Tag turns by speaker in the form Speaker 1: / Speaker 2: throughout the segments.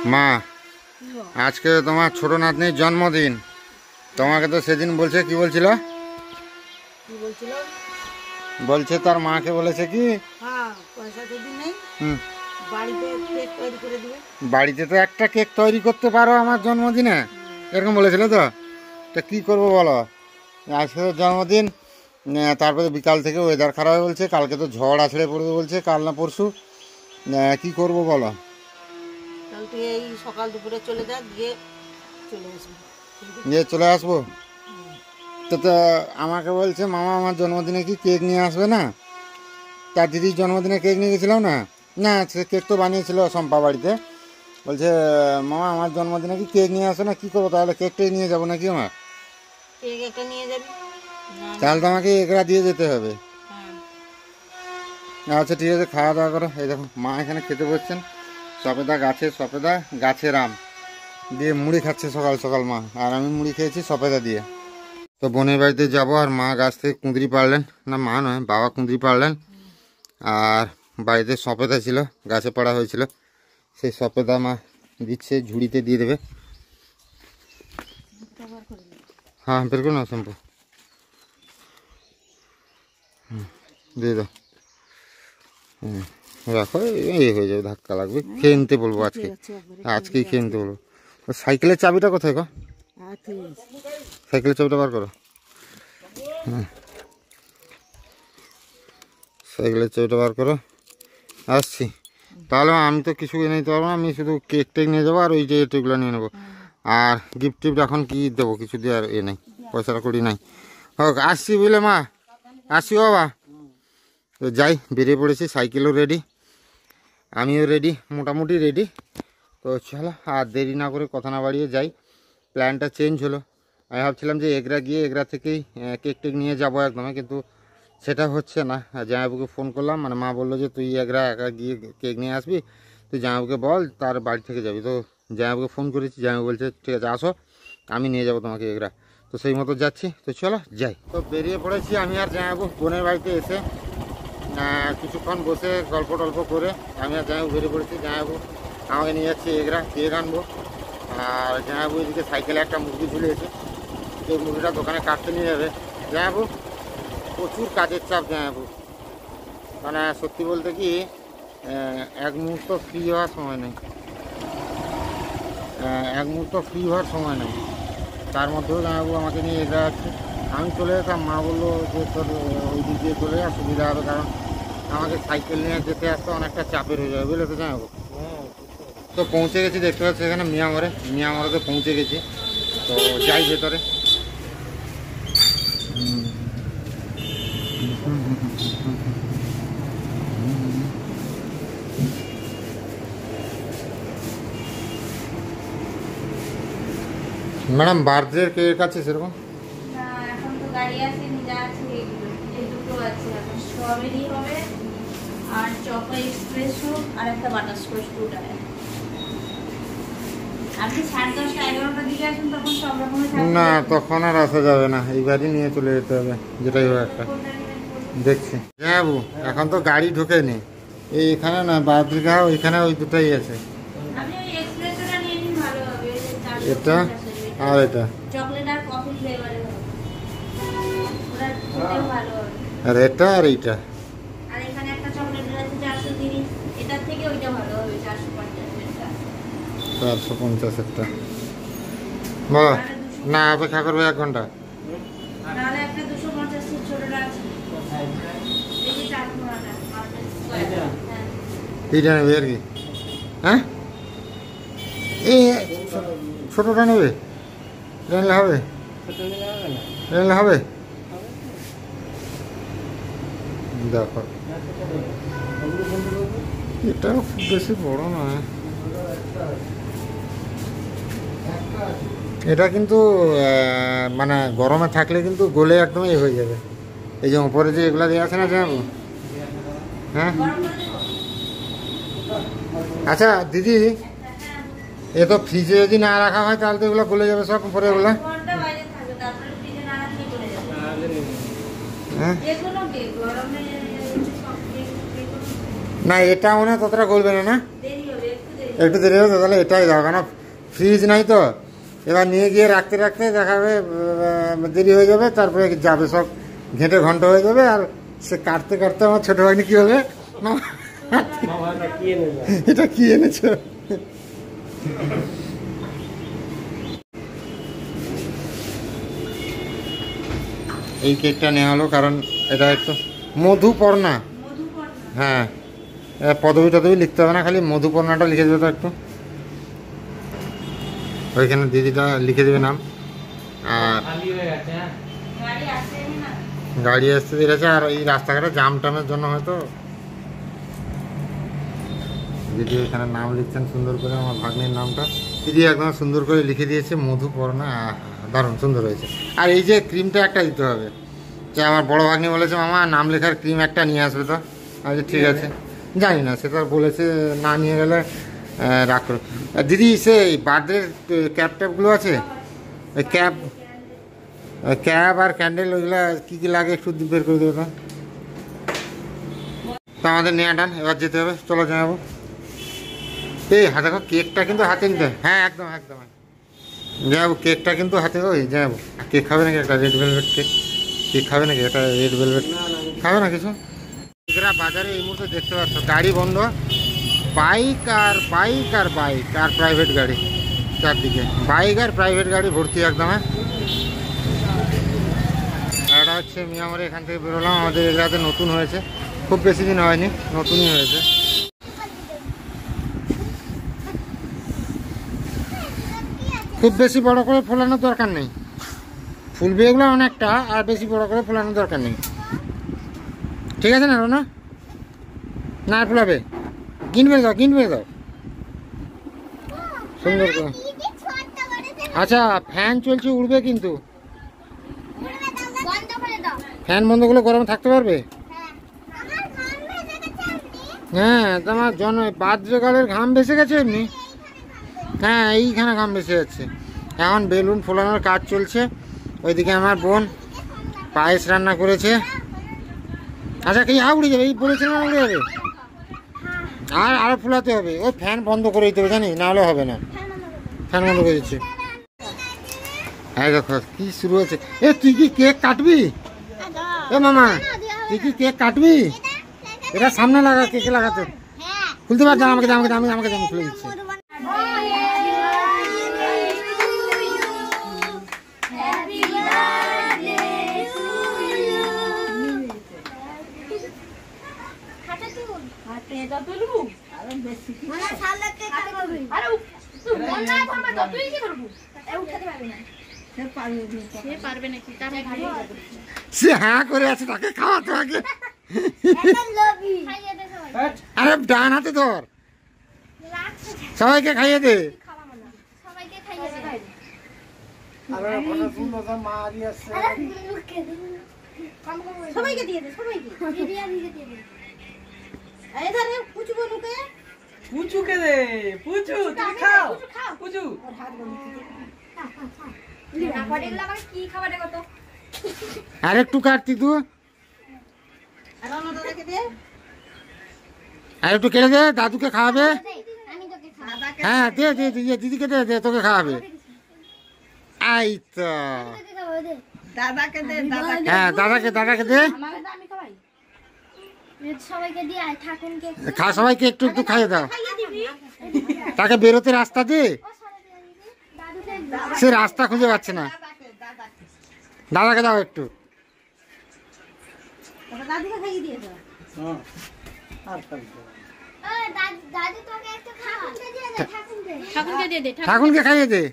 Speaker 1: মা, আজকে তোমার ছোট নাতনির জন্মদিন। তোমাকে তো সেদিন বলছে, কি বলছিল? বলছে তার মাকে বলেছে কি বাড়িতে তো একটা কেক তৈরি করতে পারো আমার জন্মদিনে, এরকম বলেছিল। তো কি করবো বলো, আজকে তো জন্মদিন, তারপরে বিকাল থেকে ওয়েদার খারাপ বলছে, কালকে তো ঝড় আছড়ে পড়বে বলছে, কাল না পরশু। কি করবো বলো?
Speaker 2: এই সকাল দুপুরে চলে যা, গিয়ে
Speaker 1: চলে আসবো। তো আমাকে বলছে মামা আমার জন্মদিনে কি কেক নিয়ে আসবে না? তার দিদির জন্মদিনে কেক নিয়ে গেছিলাম না, না সে কেক তো বানিয়েছিল শম্পা বাড়িতে। বলছে মামা আমার জন্মদিনে কি কেক নিয়ে আসবে না? কী করবো তাহলে, কেকটাই নিয়ে যাবো নাকি আমার?
Speaker 2: কেক একটা নিয়ে যাবি,
Speaker 1: তাহলে তো আমাকে একরা দিয়ে যেতে হবে। আচ্ছা ঠিক আছে, খাওয়া দাওয়া করো। এই দেখো মা এখানে খেতে বসছেন, সপেদা গাছের আম দিয়ে মুড়ি খাচ্ছে সকাল সকাল মা, আর আমি মুড়ি খেয়েছি সপেদা দিয়ে। তো বোনের বাড়িতে যাবো, আর মা গাছ থেকে কুঁদরি পাড়লেন, না মা নয় বাবা কুঁদরি পাড়লেন, আর বাড়িতে সপেদা ছিল, গাছে পাড়া হয়েছিল, সেই সপেদা মা দিচ্ছে, ঝুড়িতে দিয়ে দেবে। হ্যাঁ বের করো না শ্যাম্পু, দিয়ে দাও। রাখো, এই হয়ে যাবে, ধাক্কা লাগবে। খেয়ে নিতে বলবো আজকেই খেয়ে নিতে বলবো। সাইকেলের চাবিটা কোথায় গো? সাইকেলের চাবিটা বার করো। হ্যাঁ সাইকেলের চাবিটা বার করো, আসছি। তাহলে আমি তো কিছু এনে দিতে পারবো না, আমি শুধু কেক টেক নিয়ে যাবো, আর ওই যে এগুলো নিয়ে নেবো। আর গিফট টিফট এখন কি দেবো, কিছু দিয়ে আর নেই, পয়সাটা করি নাই। হোক, আসছি বুঝলে মা, আসছি বাবা। তো যাই, বেরিয়ে পড়েছি, সাইকেলও রেডি, আমিও রেডি, মোটামুটি রেডি। তো চলো আর দেরি না করে, কথা না বাড়িয়ে যাই। প্ল্যানটা চেঞ্জ হলো, আমি ভাবছিলাম যে এগরা গিয়ে এগরা থেকেই কেক টেক নিয়ে যাবো একদমই, কিন্তু সেটা হচ্ছে না। জামাইবাবুকে ফোন করলাম, মানে মা বললো যে তুই এগরা একা গিয়ে কেক নিয়ে আসবি, তুই জামাইবাবুকে বল তার বাড়ি থেকে যাবি। তো জামাইবাবুকে ফোন করেছি, জামাইবাবু বলছে ঠিক আছে আসো, আমি নিয়ে যাবো তোমাকে এগরা। তো সেই মতো যাচ্ছি, তো চলো যাই। তো বেরিয়ে পড়েছি আমি আর জামাইবাবু বোনের বাড়িতে এসে কিছুক্ষণ বসে গল্প টল্প করে আমি আর জামাইবাবু বেরিয়ে পড়েছি। জামাইবাবু আমাকে নিয়ে যাচ্ছি এগরা, কেক আনবো। আর জামাইবাবু এদিকে সাইকেলে একটা মুরগি ঝুলিয়েছে, সেই মুরগিটা দোকানে কাটতে নিয়ে যাবে। জামাইবাবু প্রচুর কাজের চাপ জামাইবাবু, মানে সত্যি বলতে কি এক মুহূর্ত ফ্রি হওয়ার সময় নেই, তার মধ্যেও জামাইবাবু আমাকে নিয়ে এগরা যাচ্ছে। আমি চলে যেতাম, মা বললো যে তোর ওই দিক দিয়ে চলে যা, সুবিধা হবে, কারণ আমাকে সাইকেল নিয়ে যেতে আসতে অনেকটা চাপের হয়ে যাবে, বুঝলে তো জানাবো। তো পৌঁছে গেছি, দেখতে পাচ্ছি এখানে মিয়ামরেতে পৌঁছে গেছি। তো যাই ভেতরে। ম্যাডাম বার্থডে কেক আছে সেরকম?
Speaker 2: না এখন তো গাড়ি আছে, যা আছে এগুলো, এই দুটো আছে এখন, স্ট্রবেরি হবে আর চকো এক্সপ্রেসো আর একটা বাটারস্কচ দুটায়। আপনি 10:30 11টার দিকে আসুন, তখন সব রকমের থাকবে।
Speaker 1: না তখন আর আসা যাবে না, এইবারই নিয়ে চলে যেতে হবে, যেটাই হোক একটা দেখছি। হ্যাঁ বাবু, এখন তো গাড়ি ঢোকেনি, এইখানে না বাদরিঘা ওইখানে, ওই দুটাই আছে।
Speaker 2: আপনি ওই এক্সপ্রেসোটা নিয়ে নিন, ভালো হবে।
Speaker 1: এটা আর এটা
Speaker 2: চকলেট আর কফি ফ্লেভারে হবে, ওটা খেতেও ভালো হবে।
Speaker 1: আর এটা আর এইটা,
Speaker 2: আর এখানে একটা চকলেটের আছে 430, এটার থেকে ওইটা ভালো হবে 450 এরটা।
Speaker 1: 450 একটা বলো না, অপেক্ষা করবে 1 ঘন্টা।
Speaker 2: তাহলে একটা 250 ছোটটা আছে, এই যে 4 কোণাটা
Speaker 1: এইটা নেবে আর কি? হ্যাঁ এই ছোটটা নেবে, নিলে হবে, নিলে হবে। দেখো এটাও খুব বেশি বড় নয়, এটা কিন্তু মানে গরমে থাকলে কিন্তু গলে একদমই হয়ে যাবে। এই যে উপরে যে এগুলা দিয়ে আছে না জানাবো। হ্যাঁ আচ্ছা দিদি, এ তো ফ্রিজে যদি না রাখা হয় তাহলে তো এগুলো গলে যাবে সব উপরে এগুলো। হ্যাঁ না এটা মনে হয় ততটা গলবে না, না একটু দেরি হবে তো, তাহলে এটাই দাও, কেন ফ্রিজ নাই তো। এবার নিয়ে গিয়ে রাখতে রাখতে দেখাবে দেরি হয়ে যাবে, তারপরে যাবে সব ঘেঁটে ঘন্ট হয়ে যাবে। আর সে কাটতে কাটতে আমার ছোট ভাগ্নি কি বলবে, এটা কি এনেছো। এই কেকটা নেওয়া হলো কারণ এটা একটু মধুপর্ণা। হ্যাঁ, পদবি টদবি লিখতে হবে না, খালি মধুপর্ণাটা লিখে দেবে তো একটু। ওইখানে দিদিটা লিখে দেবে নাম। আর গাড়ি আসতে দিয়ে গেছে, আর এই রাস্তাঘাটে জাম টামের জন্য হয়তো দিদি এখানে নাম লিখছেন সুন্দর করে, আমার ভাগ্নির নামটা দিদি একদম সুন্দর করে লিখে দিয়েছে মধুপর্ণা। দারুণ সুন্দর হয়েছে। আর এই যে ক্রিমটা একটা দিতে হবে, যে আমার বড় ভাগ্নি বলেছে মামা নাম লেখার ক্রিম একটা নিয়ে আসবে তো। আচ্ছা ঠিক আছে, জানি না সেটা বলেছে, না নিয়ে গেলে রাগ করো। দিদি সে বার্থডে ক্যাব ট্যাবগুলো আছে, ওই ক্যাব আর ক্যান্ডেল ওইগুলো কী কী লাগে একটু বের করে দেবে তো। তো আমাদের নেওয়া ডান, এবার যেতে হবে, চলো যাবো। এই হাতে দেখো কেকটা কিন্তু হাতে নিতে, হ্যাঁ একদম একদম যাবো। কেকটা কিন্তু হাতে, ওই যাবো। কেক খাবে নাকি একটা রেড ভেলভেট কেক? কেক খাবে নাকি এটা রেড ভেলভেট? খাবে না কিছু? এরা বাজারে এই মুহূর্তে দেখতে পাচ্ছ গাড়ি বন্ধ, বাইক আর প্রাইভেট গাড়ি চারদিকে, বাইক আর প্রাইভেট গাড়ি ভর্তি একদম। এটা হচ্ছে মিয়ামরে, এখান থেকে বেরোলাম। আমাদের এলাকাতে নতুন হয়েছে, খুব বেশি দিন হয়নি, নতুনই হয়েছে। খুব বেশি বড় করে ফোলানোর দরকার নেই, ফুলবে এগুলো অনেকটা, আর বেশি বড় করে ফোলানোর দরকার নেই, ঠিক আছে না রোনা? না ফোলাবে, কিনবে দাও সুন্দর করে। আচ্ছা ফ্যান চলছে, উড়বে কিন্তু। ফ্যান বন্ধ করলে গরমে থাকতে পারবে? হ্যাঁ, তোমার বার্থডে গার্লের ঘাম ভেসে গেছে এমনি। হ্যাঁ, এইখানে ঘাম ভেসে যাচ্ছে। এখন বেলুন ফোলানোর কাজ চলছে। ওইদিকে আমার বোন পায়েস রান্না করেছে। আচ্ছা কি উড়ে যাবে, এই বলেছিল না উড়ে যাবে, আর আরো ফুলাতে হবে। ওই ফ্যান বন্ধ করে দিতে হবে, জানি না হলে হবে না। ফ্যান বন্ধ করে দিচ্ছে। হ্যাঁ দেখো কি শুরু হয়েছে। এ তুই কি কেক কাটবি? এ মামা তুই কি কেক কাটবি? এটা সামনে লাগা, কেকে লাগাতে খুলতে পারছি। আমাকে আমি খুলে দিচ্ছি। সে হ্যাঁ করে আছে, তাকে খাওয়াতে আগে। আরে ডান হাতে ধর, সবাইকে খাইয়ে দে।
Speaker 2: সবাইকে দিয়ে দে, সবাইকে
Speaker 3: পুচুকে দে, পুচু তুমি খাও, পুচু
Speaker 1: আর একটু কাটতি তুই, আর একটু কেটে দে, দাদুকে খাওয়াবে। হ্যাঁ দে দে দিদিকে দে, তোকে খাওয়াবে। আই তো
Speaker 3: দাদাকে দে,
Speaker 1: হ্যাঁ দাদাকে দে, সবাইকে একটু একটু খাইয়ে দাও। তাকে বেরোতে রাস্তা দে, সে রাস্তা খুঁজে পাচ্ছে না। দাদাকে দাও একটু। ঠাকুরকে খাইয়ে দে।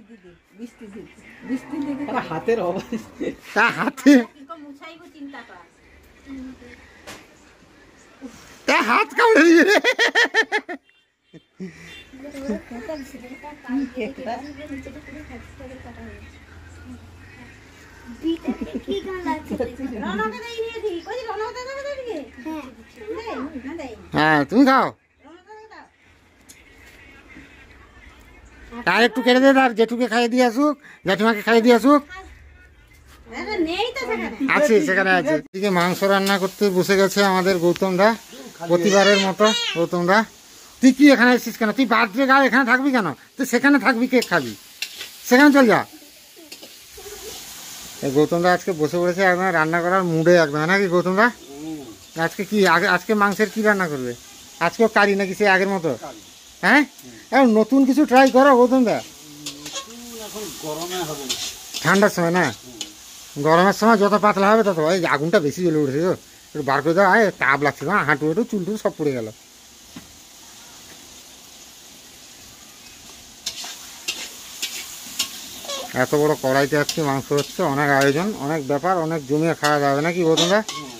Speaker 3: হাতের অবস্থা,
Speaker 1: তা হাতে হাত কামড়ে দিয়ে হ্যাঁ তুমি খাও। আর একটু কেটে দে, তার জেঠুকে খাইয়ে দিয়ে আসুক, জেঠুমাকে খাইয়ে দিয়ে আসুক। আছে সেখানে আছে। এদিকে মাংস রান্না করতে বসে গেছে আমাদের গৌতম দা, প্রতিবারের মতো। গৌতম দা তুই কি এখানে এসেছিস কেন? তুই বার্থডে গায়ে এখানে থাকবি কেন? তুই সেখানে থাকবি, কেক খাবি, সেখানে চল যা। এই গৌতমদা আজকে বসে পড়েছে একদম রান্না করার মুডে একদম, নাকি গৌতমদা? আজকে কি আজকে মাংসের কি রান্না করবে? আজকেও কারি নাকি সে আগের মতো? হ্যাঁ, এখন নতুন কিছু ট্রাই করো গৌতমদা। ঠান্ডার সময় না, গরমের সময় যত পাতলা হবে তত। এই আগুনটা বেশি জ্বলে উঠেছে তো, একটু বার করে দেওয়া, তাপ লাগছে না, হাঁটু হাঁটু চুল টুল সব পড়ে গেল। এত বড় কড়াইতে আজকে মাংস হচ্ছে, অনেক আয়োজন, অনেক ব্যাপার, অনেক জমিয়ে খাওয়া যাবে নাকি গৌতমদা?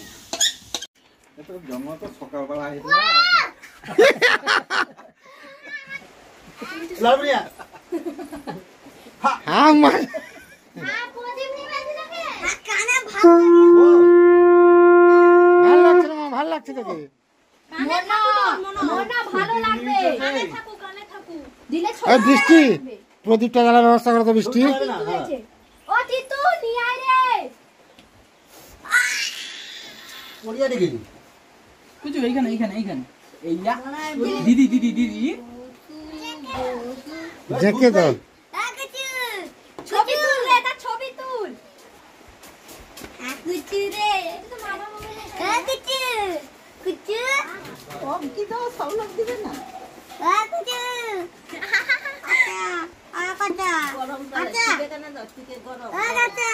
Speaker 1: হ্যাঁ মা, ভাল লাগছে না মা, ভাল লাগছে তোকে? এই বৃষ্টি, প্রদীপটা জ্বালার ব্যবস্থা করো তো বৃষ্টি।
Speaker 3: পুজো এইখানে এইখানে এইখানে এইয়া দিদি দিদি দিদি
Speaker 1: দেখে দাও।
Speaker 2: ছবি তুল রে, তার ছবি তুল। কুচু রে, কুচু কুচু
Speaker 3: সব কি দাও, সব লোক দিবে না।
Speaker 2: কুচু আচ্ছা গরম আচ্ছা দিবে না, দশটিকে গরম আচ্ছা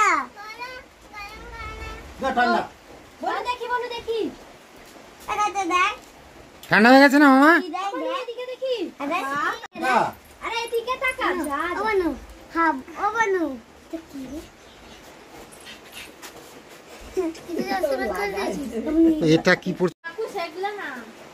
Speaker 3: ঠান্ডা
Speaker 2: বলো দেখি, বলো দেখি। আচ্ছা দেখ,
Speaker 1: ঠান্ডা হয়ে গেছে না মামা?
Speaker 2: এদিকে দেখি। আরে এদিকে তাকা। ও বানু, হ্যাঁ ও বানু। কি রে?
Speaker 1: এটা কি পড়ছে?
Speaker 2: কাকু সেগুলা না।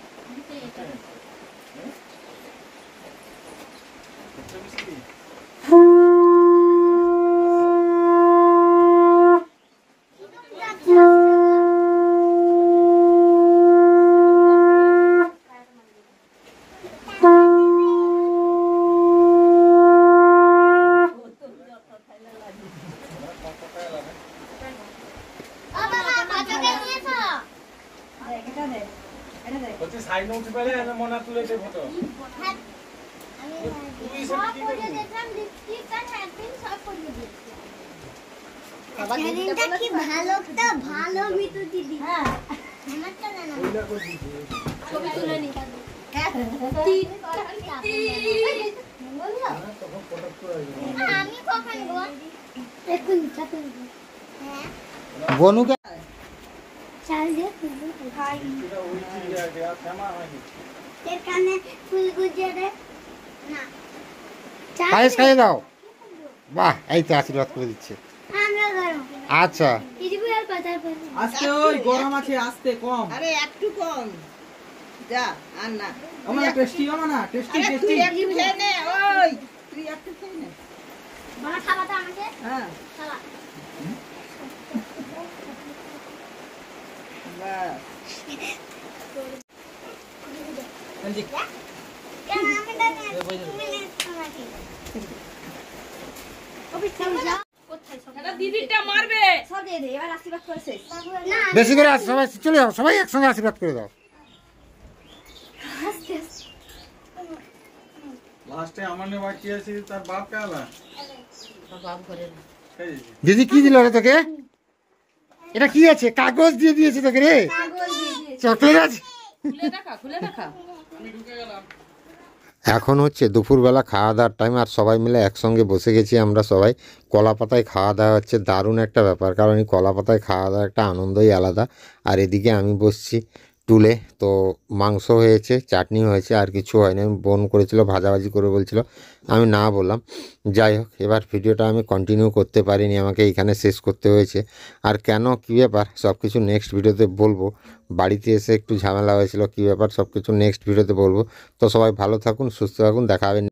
Speaker 2: ভালো মিতু দিদি। হ্যাঁ ছবি তুলে নি। আমি কখন গো? এখন চাকরি। হ্যাঁ
Speaker 1: বনুকে
Speaker 2: চাল দিয়ে খাই। এর কানে ফুল গুজে রে না।
Speaker 1: পায়েস খাইয়ে দাও। বাহ, এই তো আশীর্বাদ করে দিচ্ছে।
Speaker 2: আমরা গরম।
Speaker 1: আচ্ছা
Speaker 2: দিদি আর পাতার পর।
Speaker 3: আজকে ওই গরম আছে, আস্তে কম।
Speaker 4: আরে একটু কম যা, আর না।
Speaker 3: আমার টেস্টি, আমার না টেস্টি
Speaker 4: আরে
Speaker 3: টেস্টি।
Speaker 4: তুই একটু খেয়ে নে, ওই তুই একটু খেয়ে নে।
Speaker 2: বাবা খাবা তো আমাকে?
Speaker 4: হ্যাঁ
Speaker 2: খাবা।
Speaker 4: বাস
Speaker 2: কেন আমি দাঁড়া তুমি নে আমাকে। ওই সব যাও। কোথায় সব?
Speaker 4: এটা দিদিটা মারবে।
Speaker 2: সব দিয়ে দে, এবার আশীর্বাদ করেছে। না
Speaker 1: বেশি করে সবাই চলে যাও, সবাই একসঙ্গে আশীর্বাদ করে দাও।
Speaker 2: আস্তে আস্তে।
Speaker 5: লাস্টে আমার নে বাকি আছে তার বাপ কালা
Speaker 4: বাপ করে
Speaker 1: দিদি কি দিল রে তোকে? এটা কি আছে? কাগজ দিয়ে দিয়েছে তোকে রে?
Speaker 2: কাগজ দিয়ে দিয়েছে।
Speaker 1: চকলেট আছে?
Speaker 4: খুলে দেখা।
Speaker 1: এখন হচ্ছে দুপুরবেলা খাওয়া দাওয়ার টাইম, আর সবাই মিলে একসঙ্গে বসে গেছি আমরা সবাই। কলা পাতায় খাওয়া দাওয়া হচ্ছে, দারুণ একটা ব্যাপার, কারণ এই কলা পাতায় খাওয়া দাওয়া একটা আনন্দই আলাদা। আর এদিকে আমি বসছি টুলে, তো মাংস হয়েছে, চাটনি হয়েছে, আর কিছু হয়নি। আমি বোন করেছিল ভাজাভাজি করে বলছিল, আমি না বললাম। যাই হোক, এবার ভিডিওটা আমি কন্টিনিউ করতে পারিনি, আমাকে এইখানে শেষ করতে হয়েছে। আর কেন, কী ব্যাপার, সব কিছু নেক্সট ভিডিওতে বলবো। বাড়িতে এসে একটু ঝামেলা হয়েছিল, কী ব্যাপার সব কিছু নেক্সট ভিডিওতে বলবো। তো সবাই ভালো থাকুন, সুস্থ থাকুন, দেখা হবে।